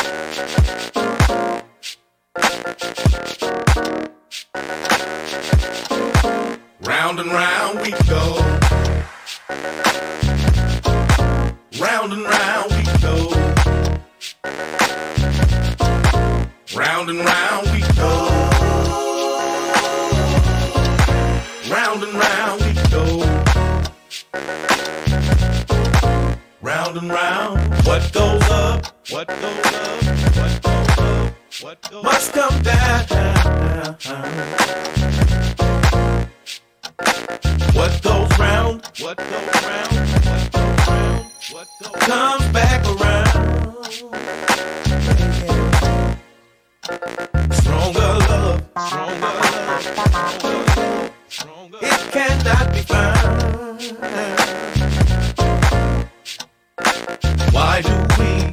Round and round we go. Round and round we go. Round and round we go. Round and round we go. Round and round. What goes up? What goes up? What goes up? What goes up? Must come down. What goes round? What goes round? What goes round? What goes comes back around. Stronger love, stronger love, stronger love. It cannot be found. Why do we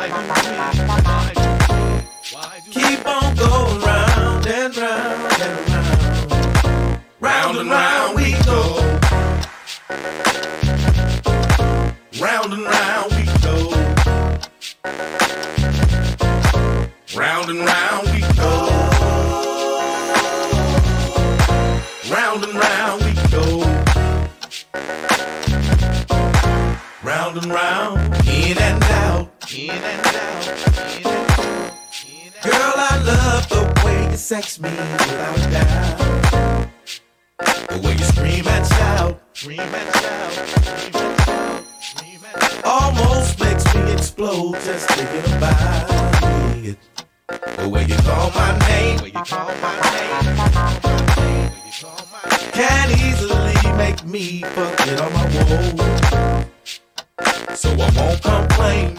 keep on going round and round and round? Round and round we go. Round and round we go. Round and round we go. Round and round we go. Round and round, in and out, in and out, in and out. Girl, I love the way you sex me without a doubt. The way you scream and shout, scream and shout, scream and shout, scream and shout. Almost makes me explode just thinking about it. The way you call my name, the way you call my name, can easily make me forget all my woes. So I won't complain,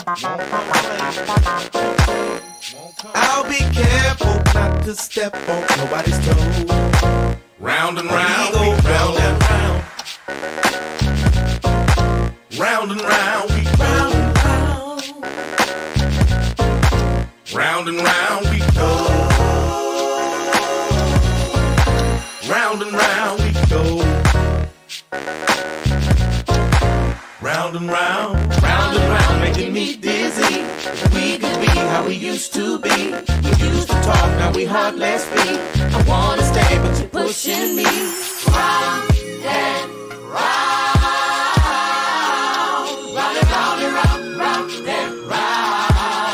I'll be careful not to step on nobody's toes. Round and round, we go round and round. Round and round, we round and round. Round and round, we go. Round and round, we go. Round and round, making me dizzy. We could be how we used to be. We used to talk, now we hardly speak. I wanna stay, but you're pushing me round and round, round and round and round, round and round,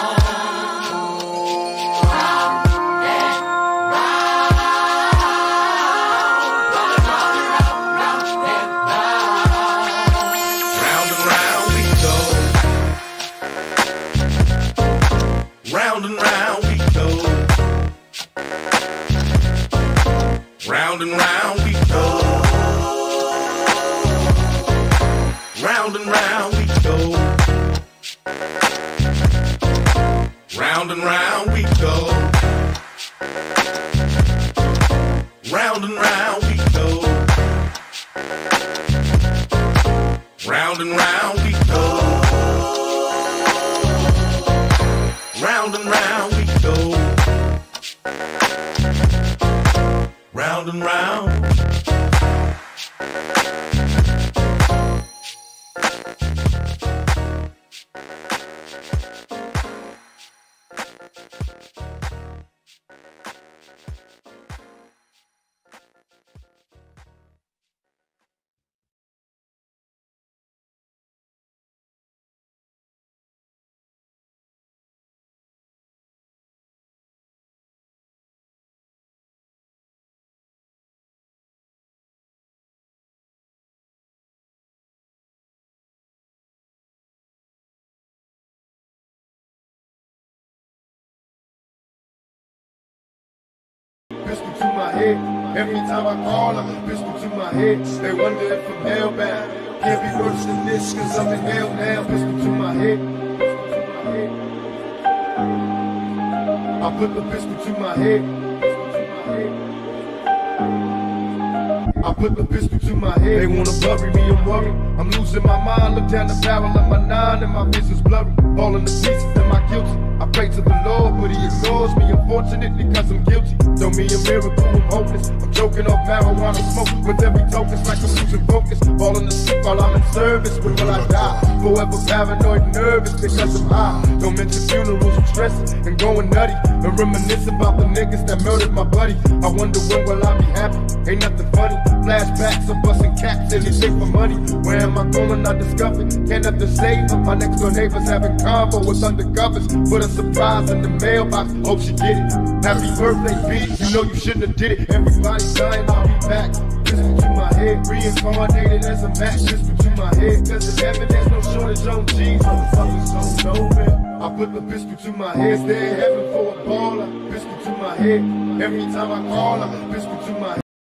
round and round, round and round and round, round and round. Round and round we go. Round and round we go. Round and round we go. Round and round we go. Round and round we go. Round and round we go. Round and round we go. Round and round we go. Round and round. Pistol to my head. Every time I call, I'm a pistol to my head. They wonder if I'm hellbound. Can't be worse than this, cause I'm in hell now. Pistol to my head. I put the pistol to my head. I put the pistol to my head. They wanna bury me, I'm worried. I'm losing my mind. Look down the barrel of my 9 and my vision's blurry. Falling to pieces, am I guilty? I pray to the Lord, but he ignores me, unfortunately, cause I'm guilty. Throw me a miracle, I'm hopeless. I'm choking off marijuana smoke with every token, like I'm losing focus. Falling asleep while I'm in service. When will I die? Forever paranoid and nervous because I'm high. Don't mention funerals, I'm stressing and going nutty. And reminiscing about the niggas that murdered my buddy. I wonder when will I be happy? Ain't nothing funny. Flashbacks of busting caps, anything for money. Where am I going? I discover. Can't have to save up. My next door neighbors having convo with undercovers. Put a surprise in the mailbox. Hope she get it. Happy birthday, bitch. You know you shouldn't have did it. Everybody's dying, I'll be back. Listen to my head. Reincarnated as a match. Listen to my head. Cause in heaven there's no shortage on G's. Motherfuckers don't know, man. I put the pistol to my head. Stay in heaven for a baller. Pistol to my head. Every time I call her. Pistol to my head.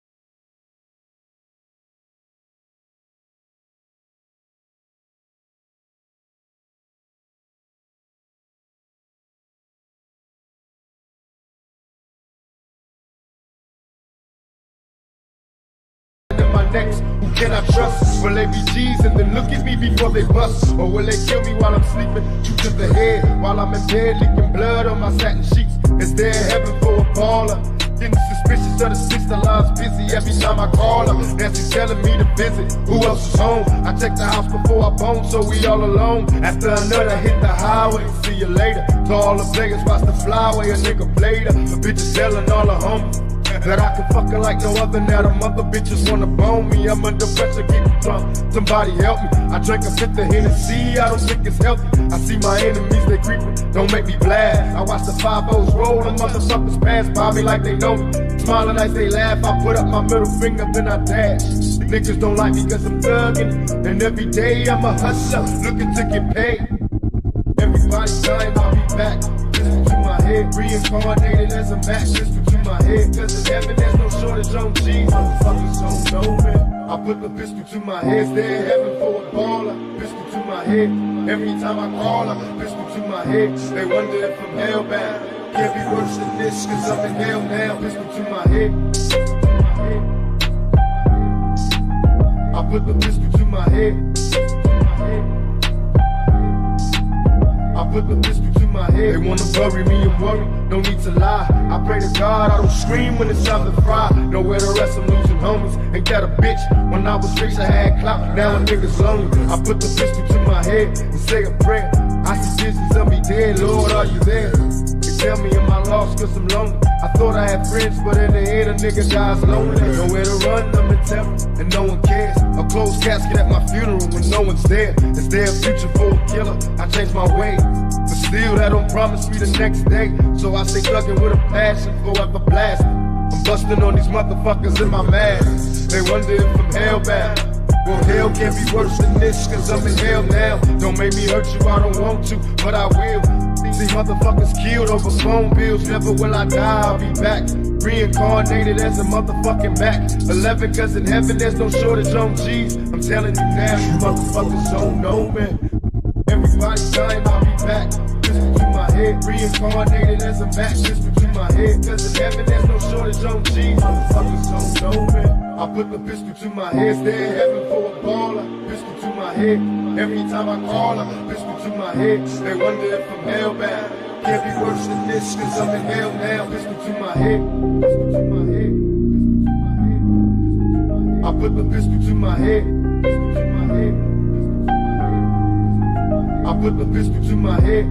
Next, who can I trust? Will they be G's and then look at me before they bust? Or will they kill me while I'm sleeping? Shoot to the head while I'm in bed, leaking blood on my satin sheets. Is there heaven for a baller? Getting suspicious of the sister line's busy every time I call her. Nancy telling me to visit. Who else is home? I check the house before I bone, so we all alone. After another hit the highway, see you later. To all the players, watch the flyway, a nigga played her. A bitch is telling all her homies that I can fuck her like no other. Now the mother bitches wanna bone me. I'm under pressure, getting drunk. Somebody help me. I drank a fifth of Hennessy. I don't think it's healthy. I see my enemies, they creeping. Don't make me blast. I watch the 5-0s roll. The motherfuckers pass by me like they know me. Smiling as they laugh. I put up my middle finger, then I dash. Niggas don't like me cause I'm thugging. And every day I'm a hustler, looking to get paid. Everybody's dying, I'll be back. Listen to my head. Reincarnated as a match. Listen to my head. Cause in heaven there's no shortage on G's. Motherfuckers don't know, man. I put the pistol to my head. Stay in heaven for a baller. Pistol to my head. Every time I call her. Pistol to my head. They wonder if I'm hellbound. Can't be worse than this cause I'm in hell now. Pistol to my head. I put the pistol to my head. I put the pistol to my head. They wanna bury me and worry, no need to lie. I pray to God I don't scream when it's time to fry. Nowhere to rest, I'm losing homies. Ain't that a bitch? When I was rich I had clout, now a nigga's lonely. I put the pistol to my head and say a prayer. I see visions of me dead, Lord are you there? They tell me am I lost cause I'm lonely. I thought I had friends, but in the end a nigga dies lonely. Nowhere to run, I'm in terror, and no one cares. A closed casket at my funeral when no one's there. Is there a future for a killer? I changed my ways, but still that don't promise me the next day. So I stay thugging with a passion, forever blasting. I'm busting on these motherfuckers in my mask. They wonder if I'm hellbound. Well, hell can't be worse than this, cause I'm in hell now. Don't make me hurt you, I don't want to, but I will. See motherfuckers killed over phone bills. Never will I die, I'll be back. Reincarnated as a motherfucking back. 11 cause in heaven there's no shortage on G's. I'm telling you now, you motherfuckers don't know, man. Everybody's dying, I'll be back. Listen to my head. Reincarnated as a match. Listen to my head. Cause in heaven there's no shortage on G's. Motherfuckers don't know, man. I put the pistol to my head. Stay in heaven for a baller. Pistol to my head. Every time I call her. Pistol to my head. They wonder if I'm hellbound. Can't be worse than this cause I'm in hell now. Pistol to my head. Pistol to my head. I put the pistol to my head. Pistol to my head. I put the pistol to my head.